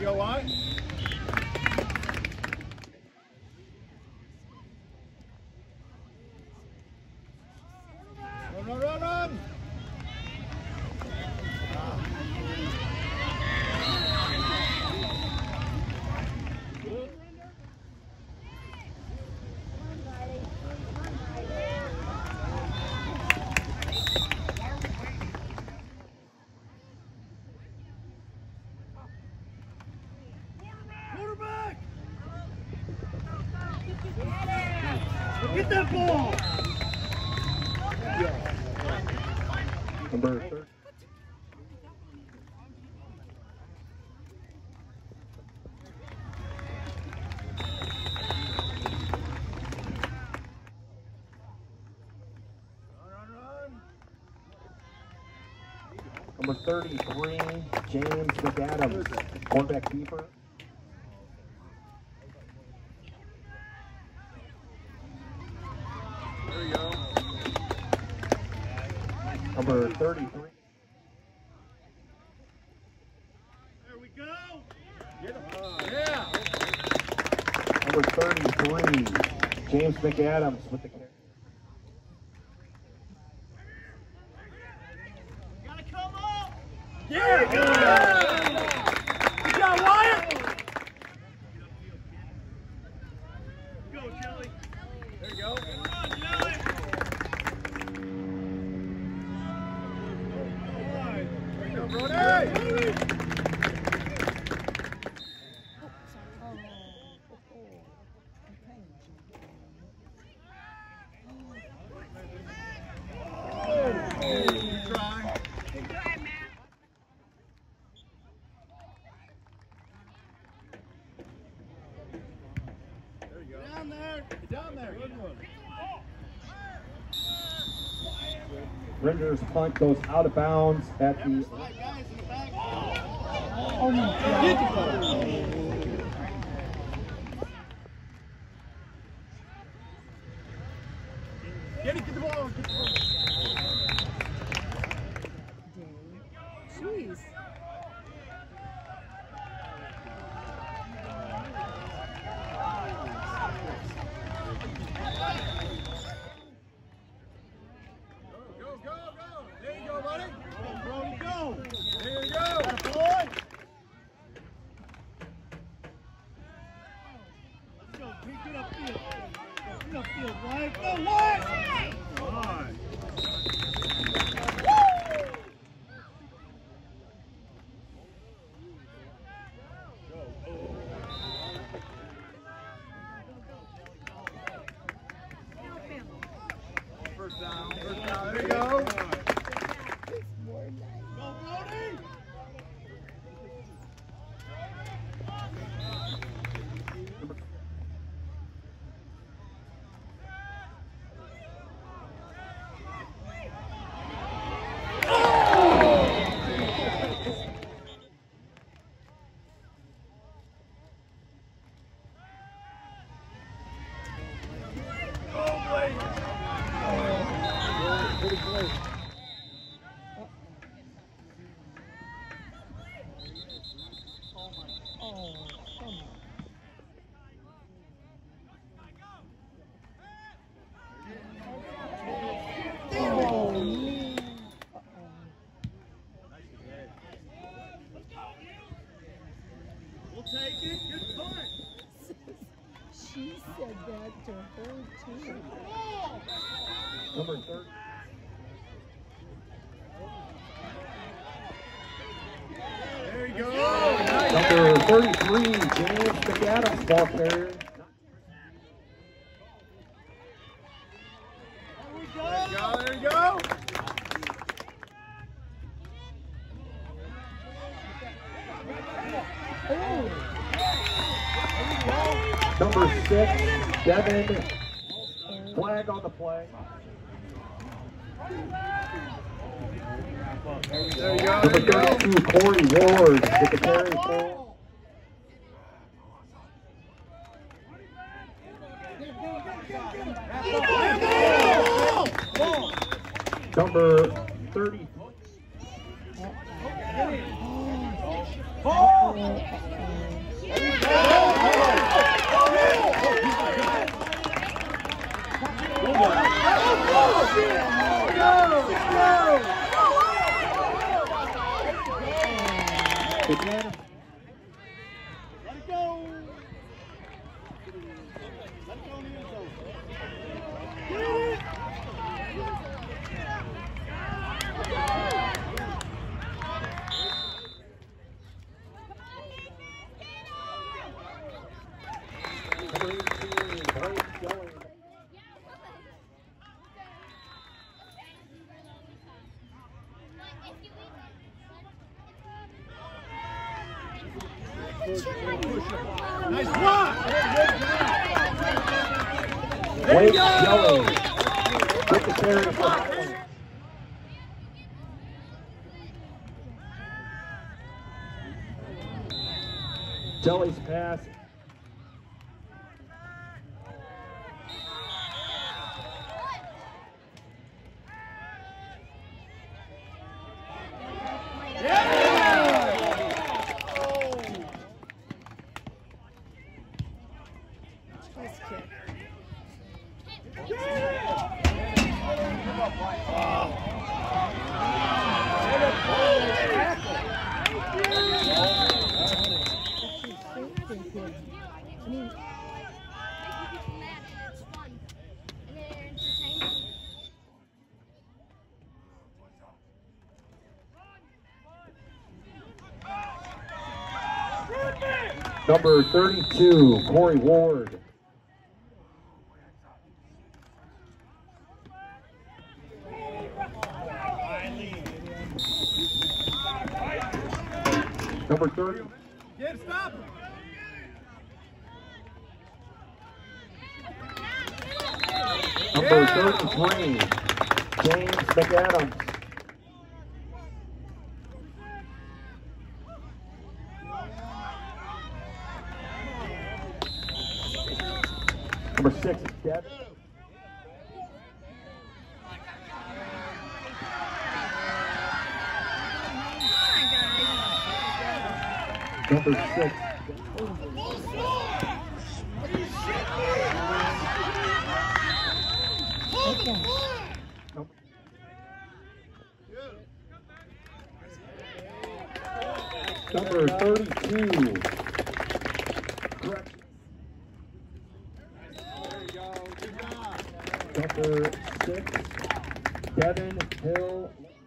go, White. Run. Get that ball! Number 30. Number 33, James McAdams, quarterback keeper. There you go. Number 33. There we go. Get him. Yeah. Number 33, James McAdams with the carry. Gotta come up. Yeah. Good job, Wyatt. Go, Jelly. There you go. Run, Jelly. There you go, Brody. Down there. Good one. Render's punt goes out of bounds at the. Oh my God. Get the ball. Jeez. Go. There you go, buddy. Go, Brody, go. There you go. Boy. Let's go. Get upfield. Get upfield, Wyatt. Go, Wyatt. All right. First down. There you go. Go, Brody. We'll take it. Good punt. She said that to her too. Number 30. There you go. Number 33, James McAdams, ball carrier. There you go. Number 6, Devin. Flag on the play. There you go. Number 32, Corey Ward with the carry forward. Number 30. Ball! Again. Let it go! Let it go in the end zone. Get it! Nice block! There you go! With the carry for Highland. Jelly's pass. Number 32, Corey Ward. Number 30. Can't stop him. Number 33, James McAdams. Number 6 is Devin. Number 6. Number 32. Correct. Number 6, Devin Hill.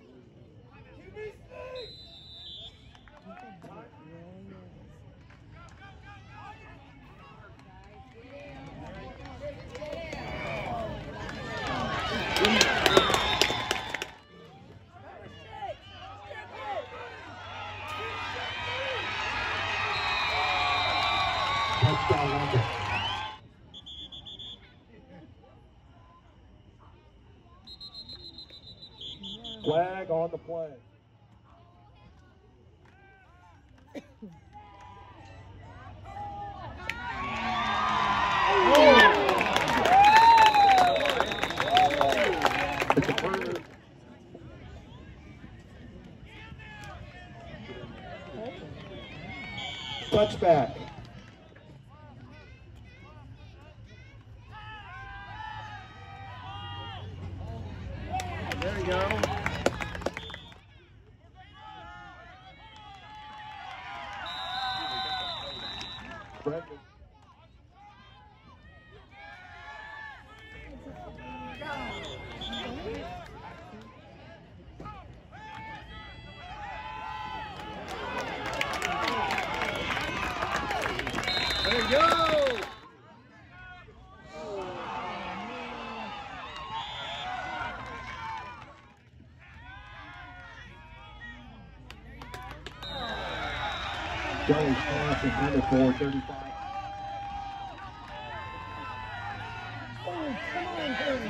Flag on the play. It's a first. Touchback. There you go. Brendan. There you go! Joey's pass is under 435. Oh, come on, Harrison.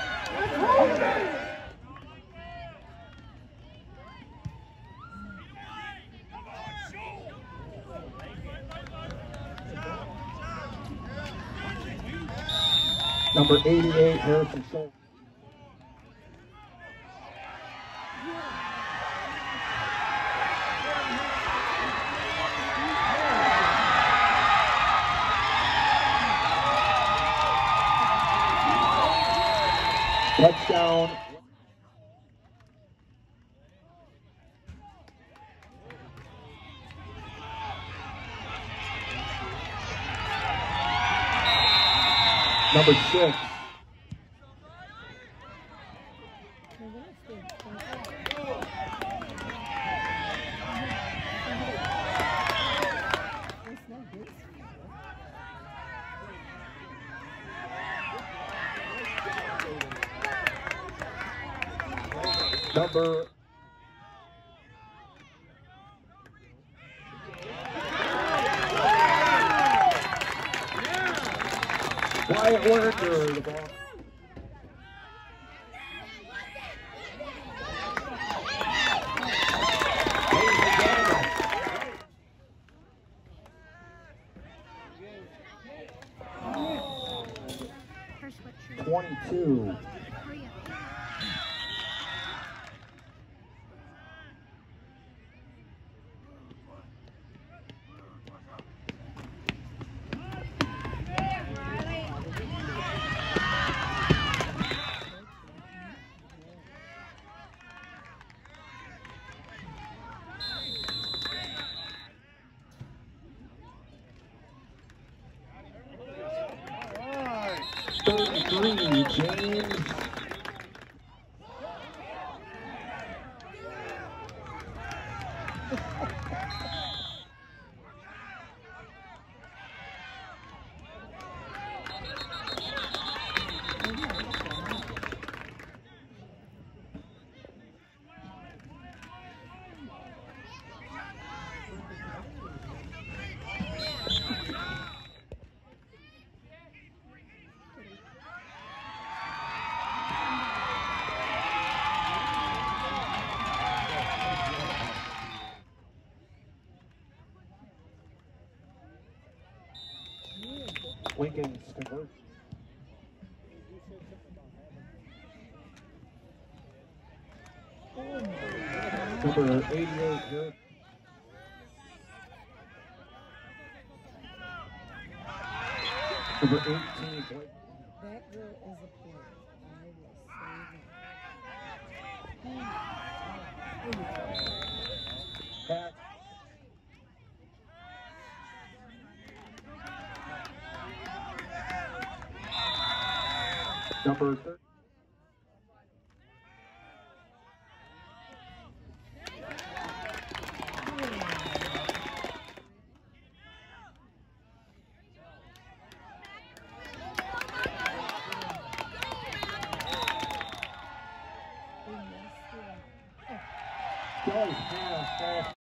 Number 88, Harrison Schultz. Touchdown. Number 6. Number Wyatt Werner, the ball. First 22. James. Lincoln's convert. Number 88 here. Number 18. That girl is a player. I will save Pat. Number 30. Does have